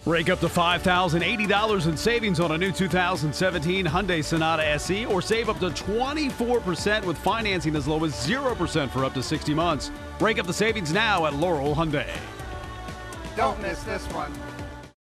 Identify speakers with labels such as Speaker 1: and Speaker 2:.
Speaker 1: Rake up to $5,080 in savings on a new 2017 Hyundai Sonata SE, or save up to 24% with financing as low as 0% for up to 60 months. Rake up the savings now at Laurel Hyundai.
Speaker 2: Don't miss this one.